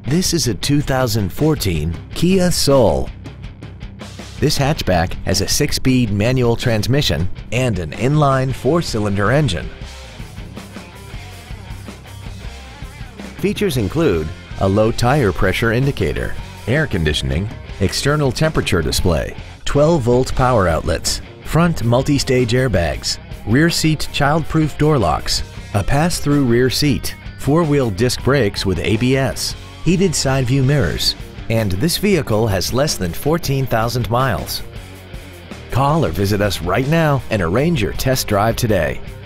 This is a 2014 Kia Soul. This hatchback has a 6-speed manual transmission and an inline 4-cylinder engine. Features include a low tire pressure indicator, air conditioning, external temperature display, 12-volt power outlets, front multi-stage airbags, rear seat child-proof door locks, a pass-through rear seat, 4-wheel disc brakes with ABS, heated side view mirrors, and this vehicle has less than 14,000 miles. Call or visit us right now and arrange your test drive today.